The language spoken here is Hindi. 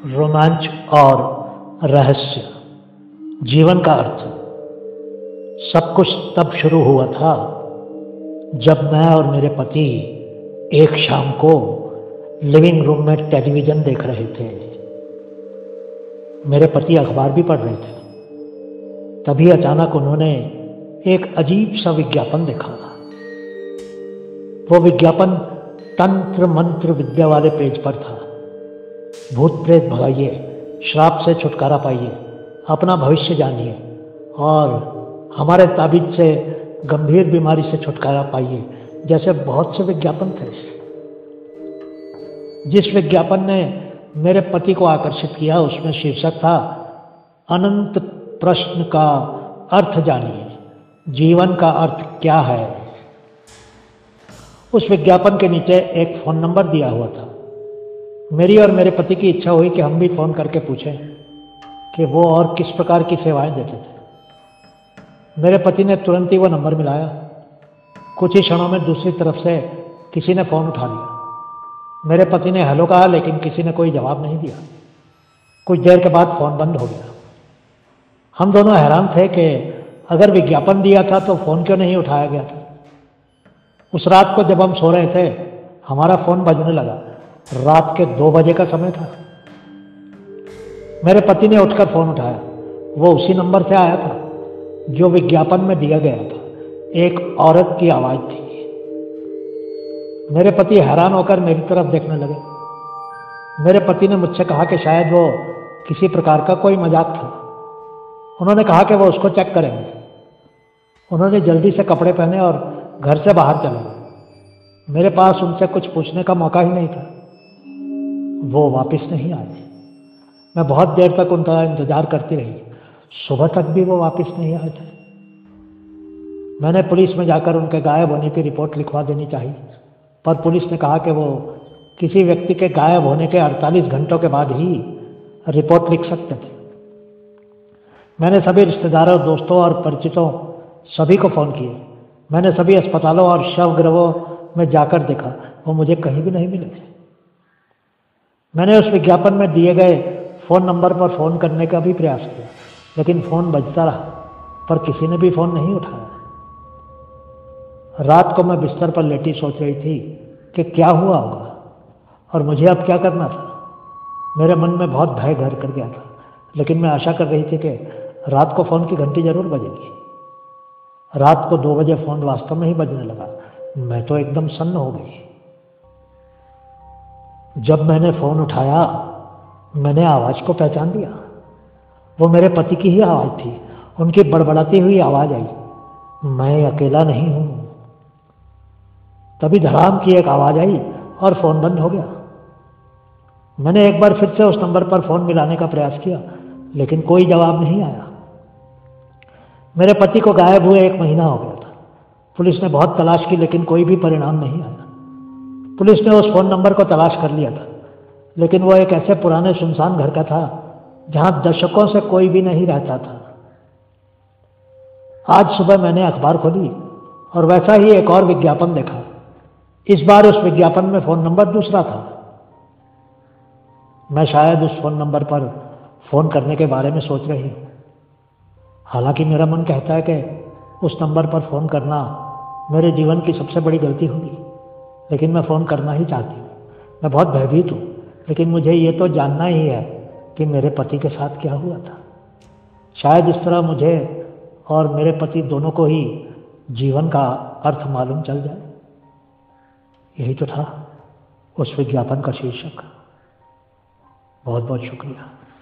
रोमांच और रहस्य, जीवन का अर्थ। सब कुछ तब शुरू हुआ था जब मैं और मेरे पति एक शाम को लिविंग रूम में टेलीविज़न देख रहे थे। मेरे पति अखबार भी पढ़ रहे थे। तभी अचानक उन्होंने एक अजीब सा विज्ञापन देखा। वो विज्ञापन तंत्र मंत्र विद्या वाले पेज पर था। भूत प्रेत भगाइए, श्राप से छुटकारा पाइए, अपना भविष्य जानिए और हमारे ताबीज से गंभीर बीमारी से छुटकारा पाइए, जैसे बहुत से विज्ञापन थे। जिस विज्ञापन ने मेरे पति को आकर्षित किया उसमें शीर्षक था, अनंत प्रश्न का अर्थ जानिए, जीवन का अर्थ क्या है। उस विज्ञापन के नीचे एक फ़ोन नंबर दिया हुआ था। मेरी और मेरे पति की इच्छा हुई कि हम भी फ़ोन करके पूछें कि वो और किस प्रकार की सेवाएं देते थे। मेरे पति ने तुरंत ही वो नंबर मिलाया। कुछ ही क्षणों में दूसरी तरफ से किसी ने फ़ोन उठा लिया। मेरे पति ने हेलो कहा, लेकिन किसी ने कोई जवाब नहीं दिया। कुछ देर के बाद फ़ोन बंद हो गया। हम दोनों हैरान थे कि अगर विज्ञापन दिया था तो फ़ोन क्यों नहीं उठाया गया था। उस रात को जब हम सो रहे थे, हमारा फ़ोन बजने लगा। रात के 2 बजे का समय था। मेरे पति ने उठकर फ़ोन उठाया। वो उसी नंबर से आया था जो विज्ञापन में दिया गया था। एक औरत की आवाज़ थी। मेरे पति हैरान होकर मेरी तरफ देखने लगे। मेरे पति ने मुझसे कहा कि शायद वो किसी प्रकार का कोई मजाक था। उन्होंने कहा कि वो उसको चेक करेंगे। उन्होंने जल्दी से कपड़े पहने और घर से बाहर चले गए। मेरे पास उनसे कुछ पूछने का मौका ही नहीं था। वो वापस नहीं आए। मैं बहुत देर तक उनका इंतजार करती रही। सुबह तक भी वो वापस नहीं आए थे। मैंने पुलिस में जाकर उनके गायब होने की रिपोर्ट लिखवा देनी चाहिए, पर पुलिस ने कहा कि वो किसी व्यक्ति के गायब होने के 48 घंटों के बाद ही रिपोर्ट लिख सकते थे। मैंने सभी रिश्तेदारों, दोस्तों और परिचितों सभी को फ़ोन किए। मैंने सभी अस्पतालों और शवगृहों में जाकर देखा, वो मुझे कहीं भी नहीं मिले थे। मैंने उस विज्ञापन में दिए गए फ़ोन नंबर पर फ़ोन करने का भी प्रयास किया, लेकिन फ़ोन बजता रहा, पर किसी ने भी फ़ोन नहीं उठाया। रात को मैं बिस्तर पर लेटी सोच रही थी कि क्या हुआ होगा और मुझे अब क्या करना था। मेरे मन में बहुत भय घर कर गया था, लेकिन मैं आशा कर रही थी कि रात को फ़ोन की घंटी जरूर बजेगी। रात को 2 बजे फ़ोन वास्तव में ही बजने लगा। मैं तो एकदम सन्न हो गई। जब मैंने फ़ोन उठाया, मैंने आवाज़ को पहचान लिया। वो मेरे पति की ही आवाज़ थी। उनकी बड़बड़ाती हुई आवाज़ आई, मैं अकेला नहीं हूँ। तभी धड़ाम की एक आवाज़ आई और फ़ोन बंद हो गया। मैंने एक बार फिर से उस नंबर पर फ़ोन मिलाने का प्रयास किया, लेकिन कोई जवाब नहीं आया। मेरे पति को गायब हुए 1 महीना हो गया था। पुलिस ने बहुत तलाश की, लेकिन कोई भी परिणाम नहीं आया। पुलिस ने उस फ़ोन नंबर को तलाश कर लिया था, लेकिन वो एक ऐसे पुराने सुनसान घर का था जहां दशकों से कोई भी नहीं रहता था। आज सुबह मैंने अखबार खोली और वैसा ही एक और विज्ञापन देखा। इस बार उस विज्ञापन में फ़ोन नंबर दूसरा था। मैं शायद उस फ़ोन नंबर पर फ़ोन करने के बारे में सोच रही हूँ। हालांकि मेरा मन कहता है कि उस नंबर पर फ़ोन करना मेरे जीवन की सबसे बड़ी गलती होगी, लेकिन मैं फ़ोन करना ही चाहती हूँ। मैं बहुत भयभीत हूँ, लेकिन मुझे ये तो जानना ही है कि मेरे पति के साथ क्या हुआ था। शायद इस तरह मुझे और मेरे पति दोनों को ही जीवन का अर्थ मालूम चल जाए। यही तो था उस विज्ञापन का शीर्षक। बहुत बहुत शुक्रिया।